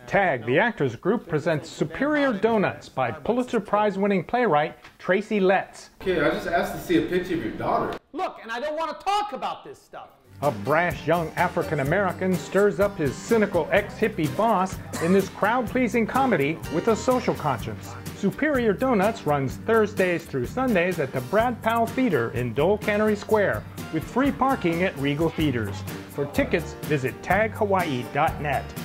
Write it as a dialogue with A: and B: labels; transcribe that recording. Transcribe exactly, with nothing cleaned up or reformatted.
A: Tag, the actors group, presents Superior Donuts by Pulitzer Prize-winning playwright Tracy Letts.
B: Kid, I just asked to see a picture of your daughter.
C: Look, and I don't want to talk about this stuff.
A: A brash young African-American stirs up his cynical ex-hippie boss in this crowd-pleasing comedy with a social conscience. Superior Donuts runs Thursdays through Sundays at the Brad Powell Theater in Dole Cannery Square, with free parking at Regal Theaters. For tickets, visit tag hawaii dot net.